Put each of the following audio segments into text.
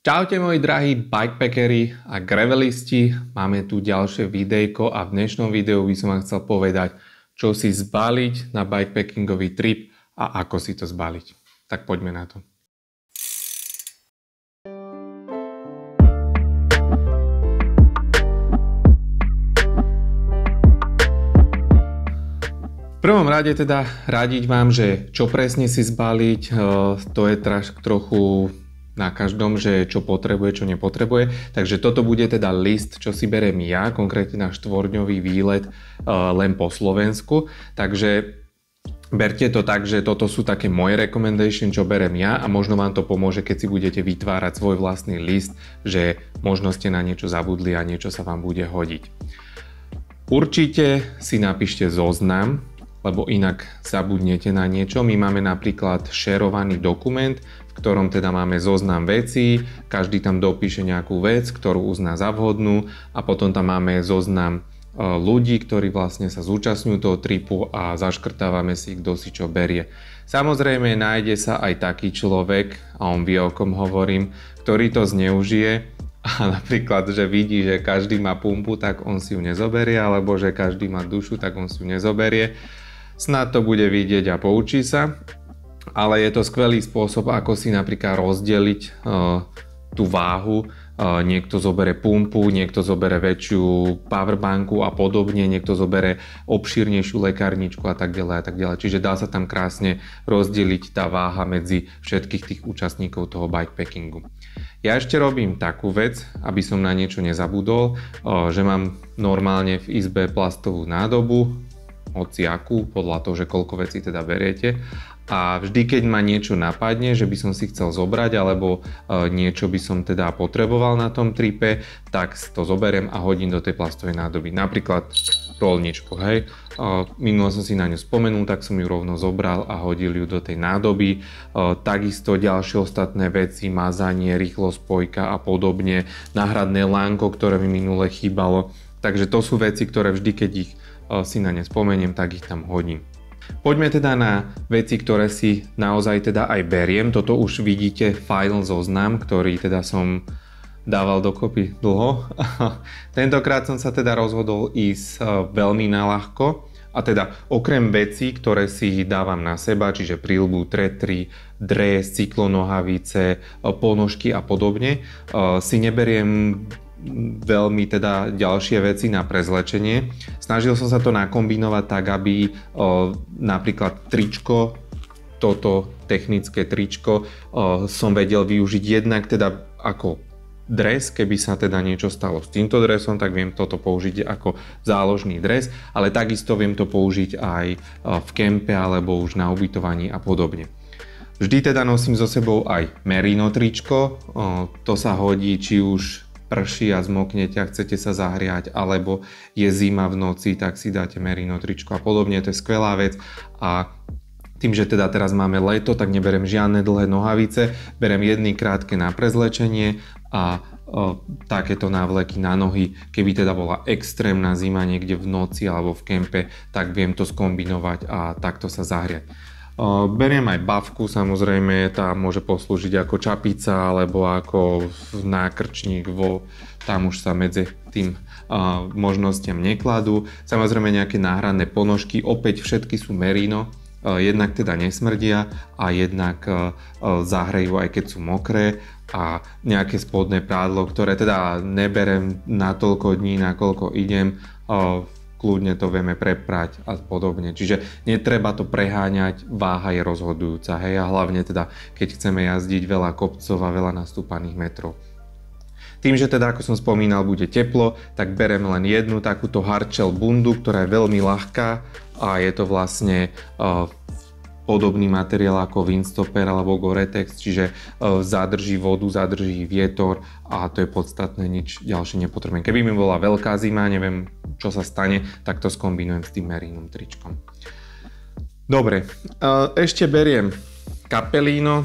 Čaute moji drahí bikepackeri a gravelisti, máme tu ďalšie videjko a v dnešnom videu by som vám chcel povedať, čo si zbaliť na bikepackingový trip a ako si to zbaliť. Tak poďme na to. V prvom rade teda radiť vám, že čo presne si zbaliť, to je trochu na každom, že čo potrebuje, čo nepotrebuje. Takže toto bude teda list, čo si berem ja, konkrétne na 4-dňový výlet len po Slovensku. Takže berte to tak, že toto sú také moje recommendation, čo berem ja a možno vám to pomôže, keď si budete vytvárať svoj vlastný list, že možno ste na niečo zabudli a niečo sa vám bude hodiť. Určite si napíšte zoznam, lebo inak zabudnete na niečo. My máme napríklad šerovaný dokument, v ktorom teda máme zoznam vecí, každý tam dopíše nejakú vec, ktorú uzná za vhodnú a potom tam máme zoznam ľudí, ktorí vlastne sa zúčastňujú toho tripu a zaškrtávame si, kto si čo berie. Samozrejme nájde sa aj taký človek, a on vie, o kom hovorím, ktorý to zneužije a napríklad, že vidí, že každý má pumpu, tak on si ju nezoberie, alebo že každý má dušu, tak on si ju nezoberie. Snad to bude vidieť a poučí sa. Ale je to skvelý spôsob, ako si napríklad rozdeliť tú váhu. Niekto zobere pumpu, niekto zobere väčšiu powerbanku a podobne, niekto zobere obšírnejšiu lekárničku a tak ďalej a tak ďalej. Čiže dá sa tam krásne rozdeliť tá váha medzi všetkých tých účastníkov toho bikepackingu. Ja ešte robím takú vec, aby som na niečo nezabudol, že mám normálne v izbe plastovú nádobu, hociakú, podľa toho, že koľko vecí teda beriete. A vždy, keď ma niečo napadne, že by som si chcel zobrať, alebo niečo by som teda potreboval na tom tripe, tak to zoberiem a hodím do tej plastovej nádoby. Napríklad roľničku, hej. Minulo som si na ňu spomenul, tak som ju rovno zobral a hodil ju do tej nádoby. Takisto ďalšie ostatné veci, mazanie, rýchlospojka a podobne, náhradné lánko, ktoré mi minule chýbalo. Takže to sú veci, ktoré vždy, keď ich si na ne spomeniem, tak ich tam hodím. Poďme teda na veci, ktoré si naozaj teda aj beriem. Toto už vidíte file zoznam, ktorý teda som dával dokopy dlho. Tentokrát som sa teda rozhodol ísť veľmi naľahko. A teda okrem vecí, ktoré si dávam na seba, čiže príľbu, tretry, dres, cyklonohavice, ponožky a podobne, si neberiem veľmi teda ďalšie veci na prezlečenie. Snažil som sa to nakombinovať tak, aby napríklad tričko, toto technické tričko som vedel využiť jednak teda ako dres, keby sa teda niečo stalo s týmto dresom, tak viem toto použiť ako záložný dres, ale takisto viem to použiť aj v kempe alebo už na ubytovaní a podobne. Vždy teda nosím so sebou aj merino tričko, to sa hodí či už prší a zmoknete a chcete sa zahriať, alebo je zima v noci, tak si dáte merino tričko a podobne, to je skvelá vec. A tým, že teda teraz máme leto, tak neberiem žiadne dlhé nohavice, berem jedny krátke na prezlečenie a takéto návleky na nohy. Keby teda bola extrémna zima niekde v noci alebo v kempe, tak viem to skombinovať a takto sa zahriať. Beriem aj bavku, samozrejme, tá môže poslúžiť ako čapica alebo ako nákrčník, tam už sa medzi tým možnostiam nekladú. Samozrejme nejaké náhradné ponožky, opäť všetky sú merino, jednak teda nesmrdia a jednak zahrejú aj keď sú mokré a nejaké spodné prádlo, ktoré teda neberem na toľko dní, nakoľko idem, kľudne to vieme preprať a podobne. Čiže netreba to preháňať, váha je rozhodujúca, hej, a hlavne teda, keď chceme jazdiť veľa kopcov a veľa nastúpaných metrov. Tým, že teda, ako som spomínal, bude teplo, tak berem len jednu takúto hardshell bundu, ktorá je veľmi ľahká a je to vlastne podobný materiál ako Windstopper alebo Gore-Tex, čiže zadrží vodu, zadrží vietor a to je podstatné, nič ďalšie nepotrebujem. Keby mi bola veľká zima, neviem čo sa stane, tak to skombinujem s tým merinom tričkom. Dobre, ešte beriem kapelíno,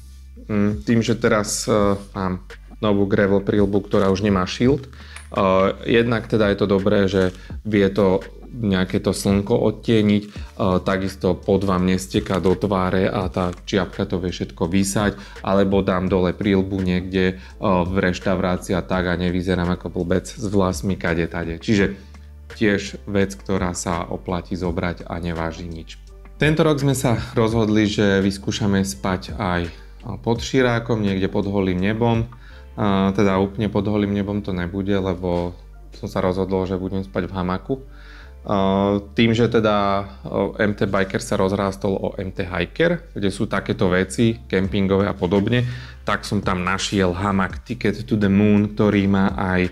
tým, že teraz mám novú gravel príľbu, ktorá už nemá shield. Jednak teda je to dobré, že vie to nejaké to slnko odtieniť, takisto pod vám nesteká do tváre a tá čiapka to vie všetko vysať, alebo dám dole príľbu niekde v reštaurácii a tak a nevyzerám ako blbec s vlasmi kade tade. Čiže tiež vec, ktorá sa oplatí zobrať a neváži nič. Tento rok sme sa rozhodli, že vyskúšame spať aj pod širákom, niekde pod holým nebom. Teda úplne pod holým nebom to nebude, lebo som sa rozhodol, že budem spať v hamaku. Tým, že teda MT Biker sa rozrástol o MT Hiker, kde sú takéto veci, kempingové a podobne, tak som tam našiel hamak Ticket to the Moon, ktorý má aj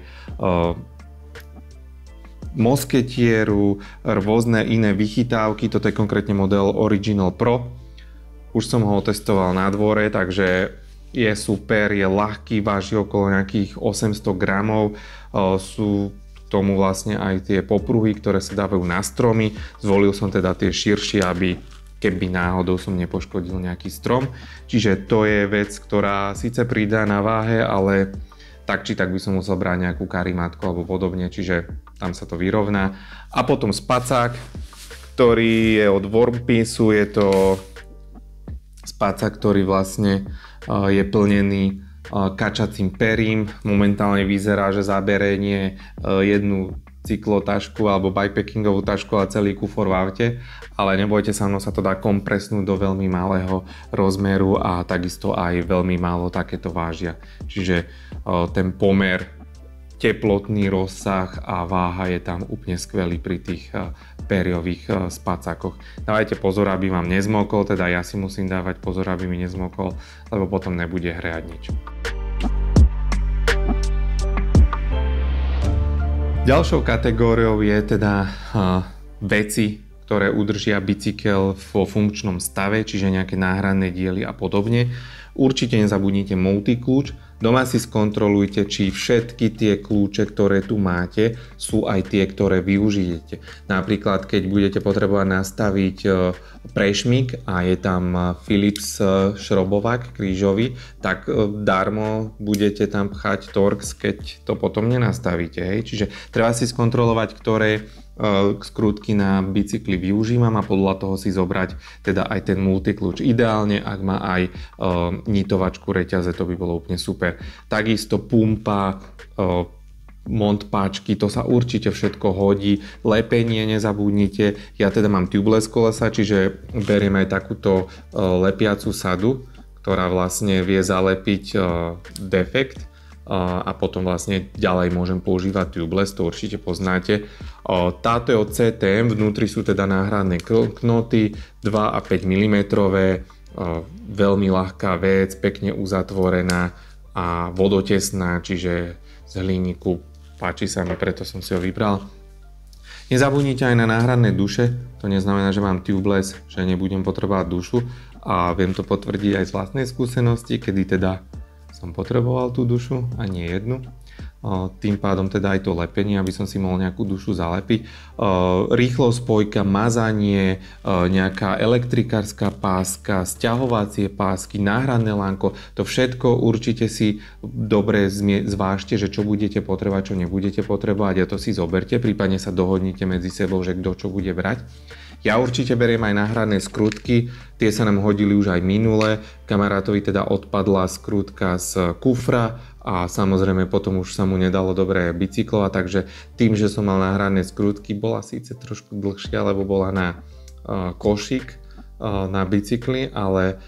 mosketieru, rôzne iné vychytávky. Toto je konkrétne model Original Pro. Už som ho testoval na dvore, takže je super, je ľahký, váži okolo nejakých 800 gramov. Sú k tomu vlastne aj tie popruhy, ktoré sa dávajú na stromy. Zvolil som teda tie širšie, aby keby náhodou som nepoškodil nejaký strom. Čiže to je vec, ktorá síce pridá na váhe, ale tak či tak by som musel brať nejakú karimátku alebo podobne, čiže tam sa to vyrovná. A potom spacák, ktorý je od Warmpiece, je to spacák, ktorý vlastne je plnený kačacím perím. Momentálne vyzerá, že zabere nie jednu cyklotašku alebo bikepackingovú tašku a celý kufor v aute, ale nebojte sa, ono sa to dá kompresnúť do veľmi malého rozmeru a takisto aj veľmi málo takéto vážia. Čiže ten pomer, teplotný rozsah a váha je tam úplne skvelý pri tých périových spacákoch. Dávajte pozor, aby vám nezmokol, teda ja si musím dávať pozor, aby mi nezmokol, lebo potom nebude hreať nič. Ďalšou kategóriou je teda veci, ktoré udržia bicykel vo funkčnom stave, čiže nejaké náhradné diely a podobne. Určite nezabudnite multikľúč. Doma si skontrolujte, či všetky tie kľúče, ktoré tu máte, sú aj tie, ktoré využijete. Napríklad, keď budete potrebovať nastaviť prešmík a je tam Philips šrobovák krížový, tak darmo budete tam pchať Torx, keď to potom nenastavíte. Hej? Čiže treba si skontrolovať, ktoré skrutky na bicykli využívam a podľa toho si zobrať teda aj ten multikľúč. Ideálne, ak má aj nitovačku reťaze, to by bolo úplne super. Takisto pumpa, mont páčky, to sa určite všetko hodí. Lepenie nezabudnite. Ja teda mám tubeless kolesa, čiže beriem aj takúto lepiacu sadu, ktorá vlastne vie zalepiť defekt a potom vlastne ďalej môžem používať tubeless, to určite poznáte. Táto je od CTM, vnútri sú teda náhradné knoty 2 a 5 mm, veľmi ľahká vec, pekne uzatvorená a vodotesná, čiže z hliníku, páči sa mi, preto som si ho vybral. Nezabudnite aj na náhradné duše, to neznamená, že mám tubeless, že nebudem potrebovať dušu a viem to potvrdiť aj z vlastnej skúsenosti, kedy teda som potreboval tú dušu a nie jednu. Tým pádom teda aj to lepenie, aby som si mohol nejakú dušu zalepiť. Rýchlo spojka, mazanie, nejaká elektrikárska páska, sťahovacie pásky, náhradné lánko, to všetko určite si dobre zvážte, že čo budete potrebovať, čo nebudete potrebovať a to si zoberte, prípadne sa dohodnite medzi sebou, že kto čo bude brať. Ja určite beriem aj náhradné skrutky, tie sa nám hodili už aj minule, kamarátovi teda odpadla skrutka z kufra a samozrejme potom už sa mu nedalo dobre bicyklovať, takže tým, že som mal náhradné skrutky, bola síce trošku dlhšia, lebo bola na košík na bicykli, ale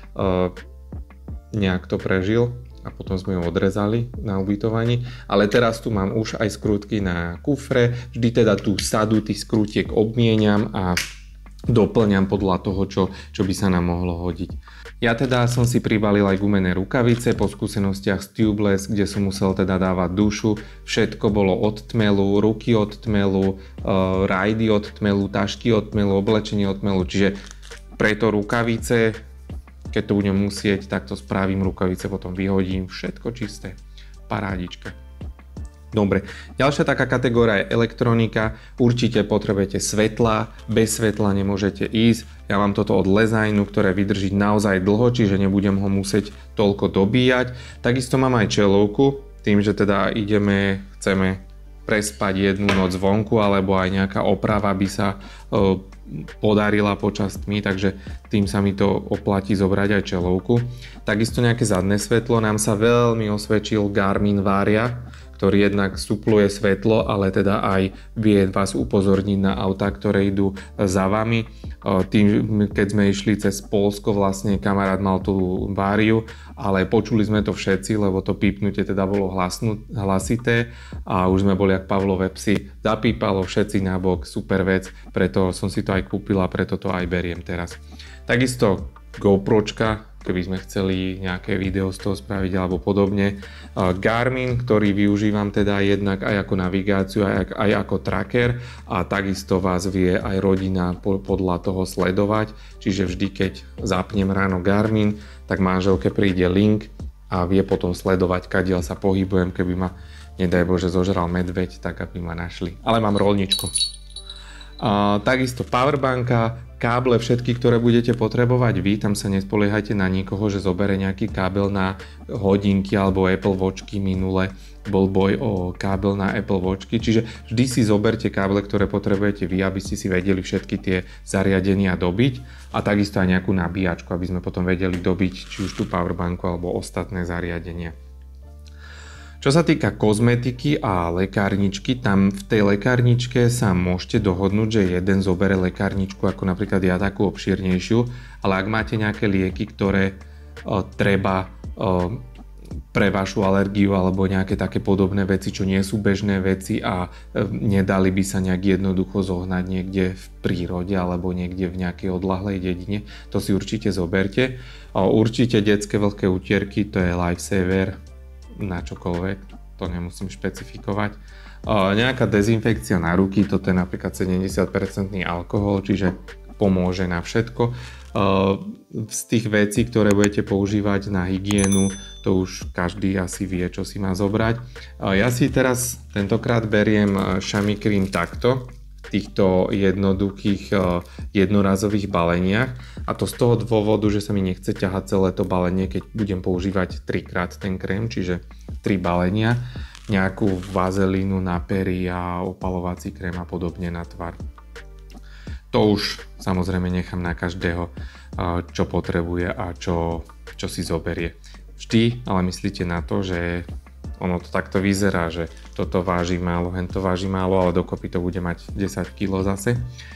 nejak to prežil a potom sme ho odrezali na ubytovaní. Ale teraz tu mám už aj skrutky na kufre, vždy teda tú sadu tých skrutiek obmieniam a doplňam podľa toho, čo by sa nám mohlo hodiť. Ja teda som si pribalil aj gumené rukavice po skúsenostiach z tubeless, kde som musel teda dávať dušu. Všetko bolo od tmelu, ruky od tmelu, rajdy od tmelu, tašky od tmelu, oblečenie od tmelu. Čiže preto rukavice, keď to budem musieť, tak to spravím, rukavice potom vyhodím, všetko čisté, parádička. Dobre, ďalšia taká kategória je elektronika. Určite potrebujete svetla, bez svetla nemôžete ísť. Ja mám toto od Lesignu, ktoré vydrží naozaj dlho, čiže nebudem ho musieť toľko dobíjať. Takisto mám aj čelovku, tým, že teda chceme prespať jednu noc vonku, alebo aj nejaká oprava by sa podarila počas tmy, takže tým sa mi to oplatí zobrať aj čelovku. Takisto nejaké zadné svetlo, nám sa veľmi osvedčil Garmin Varia, ktorý jednak supluje svetlo, ale teda aj vie vás upozorniť na autá, ktoré idú za vami. Tým, keď sme išli cez Poľsko, vlastne kamarát mal tú Variu, ale počuli sme to všetci, lebo to pípnutie teda bolo hlasité a už sme boli jak Pavlové psi. Zapípalo všetci nabok, super vec, preto som si to aj kúpil a preto to aj beriem teraz. Takisto GoPročka, keby sme chceli nejaké video z toho spraviť alebo podobne. Garmin, ktorý využívam teda jednak aj ako navigáciu, aj ako tracker a takisto vás vie aj rodina podľa toho sledovať. Čiže vždy, keď zapnem ráno Garmin, tak manželke príde link a vie potom sledovať, kadiaľ sa pohybujem, keby ma, nedaj Bože, zožral medveď, tak aby ma našli. Ale mám rolničko. Takisto powerbanka, káble všetky, ktoré budete potrebovať vy, tam sa nespoliehajte na nikoho, že zobere nejaký kábel na hodinky alebo Apple Watchky. Minule bol boj o kábel na Apple Watchky, čiže vždy si zoberte káble, ktoré potrebujete vy, aby ste si vedeli všetky tie zariadenia dobiť a takisto aj nejakú nabíjačku, aby sme potom vedeli dobiť či už tú powerbanku alebo ostatné zariadenia. Čo sa týka kozmetiky a lekárničky, tam v tej lekárničke sa môžete dohodnúť, že jeden zobere lekárničku, ako napríklad ja takú obšírnejšiu, ale ak máte nejaké lieky, ktoré treba pre vašu alergiu alebo nejaké také podobné veci, čo nie sú bežné veci a nedali by sa nejak jednoducho zohnať niekde v prírode alebo niekde v nejakej odľahlej dedine, to si určite zoberte. Určite detské vlhké utierky, to je Lifesaver, na čokoľvek, to nemusím špecifikovať. Nejaká dezinfekcia na ruky, toto je napríklad 70% alkohol, čiže pomôže na všetko. Z tých vecí, ktoré budete používať na hygienu, to už každý asi vie, čo si má zobrať. Ja si teraz tentokrát beriem Chamois Cream takto, v týchto jednoduchých jednorazových baleniach, a to z toho dôvodu, že sa mi nechce ťahať celé to balenie, keď budem používať 3-krát ten krém, čiže 3 balenia, nejakú vazelínu na pery a opalovací krém a podobne na tvar. To už samozrejme nechám na každého, čo potrebuje a čo si zoberie. Vždy ale myslíte na to, že ono to takto vyzerá, že toto váži málo, hento váži málo, ale dokopy to bude mať 10 kg zase.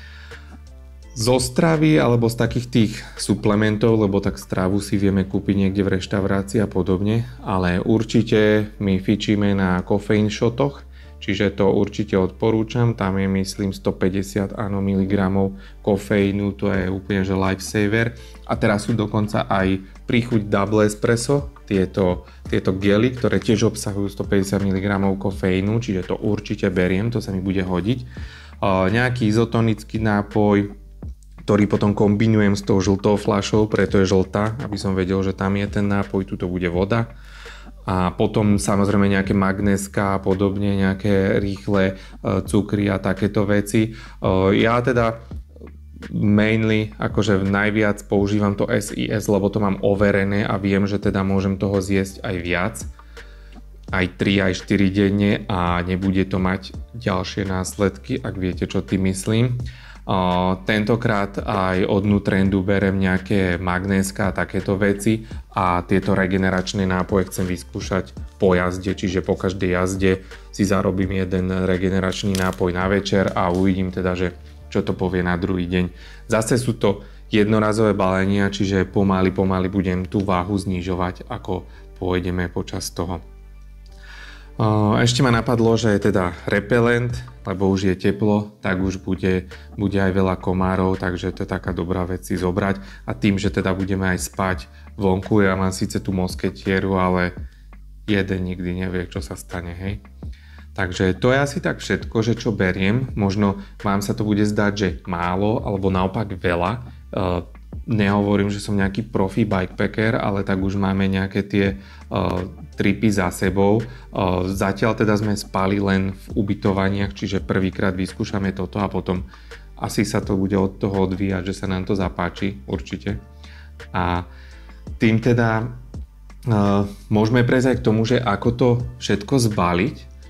Zo stravy alebo z takých tých suplementov, lebo tak stravu si vieme kúpiť niekde v reštaurácii a podobne, ale určite my fičíme na kofeín shotoch, čiže to určite odporúčam, tam je myslím 150 mg kofeínu, to je úplne že lifesaver. A teraz sú dokonca aj príchuť double espresso, tieto gely, ktoré tiež obsahujú 150 mg kofeínu, čiže to určite beriem, to sa mi bude hodiť. Nejaký izotonický nápoj, ktorý potom kombinujem s tou žltou fľašou, preto je žltá, aby som vedel, že tam je ten nápoj, tuto bude voda. A potom samozrejme nejaké magnéska a podobne, nejaké rýchle cukry a takéto veci. Ja teda mainly, akože najviac používam to SIS, lebo to mám overené a viem, že teda môžem toho zjesť aj viac. Aj 3, aj 4 denne a nebude to mať ďalšie následky, ak viete, čo tým myslím. Tentokrát aj od Nutrendu berem nejaké magnéska a takéto veci a tieto regeneračné nápoje chcem vyskúšať po jazde, čiže po každej jazde si zarobím jeden regeneračný nápoj na večer a uvidím teda, že čo to povie na druhý deň. Zase sú to jednorazové balenia, čiže pomaly budem tú váhu znižovať, ako pôjdeme počas toho. Ešte ma napadlo, že je teda repelent, lebo už je teplo, tak už bude aj veľa komárov, takže to je taká dobrá vec si zobrať. A tým, že teda budeme aj spať vonku, ja mám síce tú mosketieru, ale jeden nikdy nevie, čo sa stane, hej. Takže to je asi tak všetko, že čo beriem. Možno vám sa to bude zdať, že málo, alebo naopak veľa. Nehovorím, že som nejaký profi bikepacker, ale tak už máme nejaké tie tripy za sebou. Zatiaľ teda sme spali len v ubytovaniach, čiže prvýkrát vyskúšame toto a potom asi sa to bude od toho odvíjať, že sa nám to zapáči, určite. A tým teda môžeme prejsť aj k tomu, že ako to všetko zbaliť.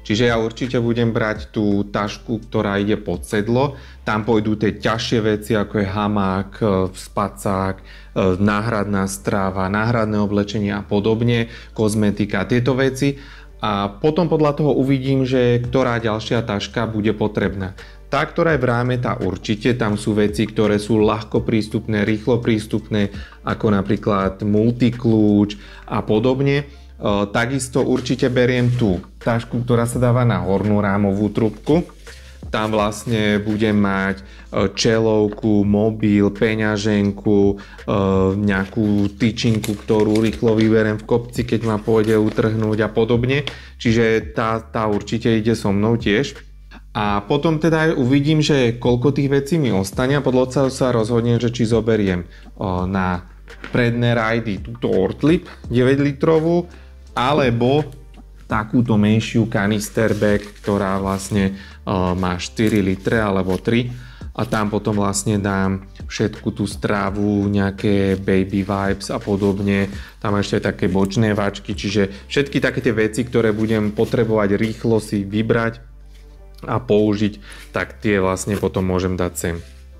Čiže ja určite budem brať tú tašku, ktorá ide pod sedlo. Tam pôjdu tie ťažšie veci, ako je hamák, spacák, náhradná strava, náhradné oblečenie a podobne, kozmetika, tieto veci. A potom podľa toho uvidím, že ktorá ďalšia taška bude potrebná. Tá, ktorá je v ráme, tá určite, tam sú veci, ktoré sú ľahko prístupné, rýchlo prístupné, ako napríklad multikľúč a podobne. Takisto určite beriem tú tašku, ktorá sa dáva na hornú rámovú trubku. Tam vlastne budem mať čelovku, mobil, peňaženku, nejakú tyčinku, ktorú rýchlo vyberiem v kopci, keď ma pôjde utrhnúť a podobne. Čiže tá určite ide so mnou tiež. A potom teda uvidím, že koľko tých vecí mi ostane a podľa sa rozhodnem, že či zoberiem na predné rajdy túto Ortlieb 9 litrovú alebo takúto menšiu kanister bag, ktorá vlastne má 4 litre alebo 3 a tam potom vlastne dám všetku tú strávu, nejaké baby vibes a podobne. Tam ešte také bočné váčky, čiže všetky také tie veci, ktoré budem potrebovať rýchlo si vybrať a použiť, tak tie vlastne potom môžem dať sem.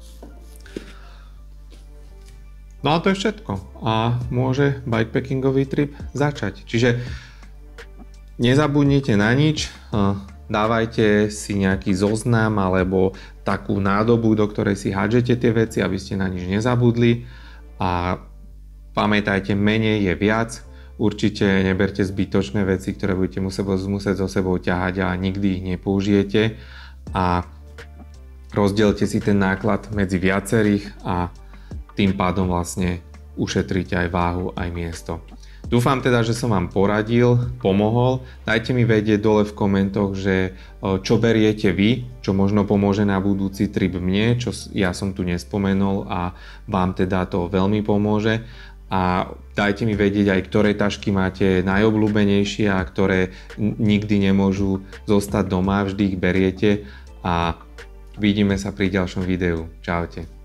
No a to je všetko a môže bikepackingový trip začať. Čiže nezabudnite na nič, dávajte si nejaký zoznam alebo takú nádobu, do ktorej si hádžete tie veci, aby ste na nič nezabudli a pamätajte, menej je viac. Určite neberte zbytočné veci, ktoré budete musieť so sebou ťahať a nikdy ich nepoužijete a rozdielte si ten náklad medzi viacerých a tým pádom vlastne ušetríte aj váhu, aj miesto. Dúfam teda, že som vám poradil, pomohol. Dajte mi vedieť dole v komentoch, že čo beriete vy, čo možno pomôže na budúci trip mne, čo ja som tu nespomenul a vám teda to veľmi pomôže. A dajte mi vedieť aj, ktoré tašky máte najobľúbenejšie a ktoré nikdy nemôžu zostať doma, vždy ich beriete a vidíme sa pri ďalšom videu. Čaute.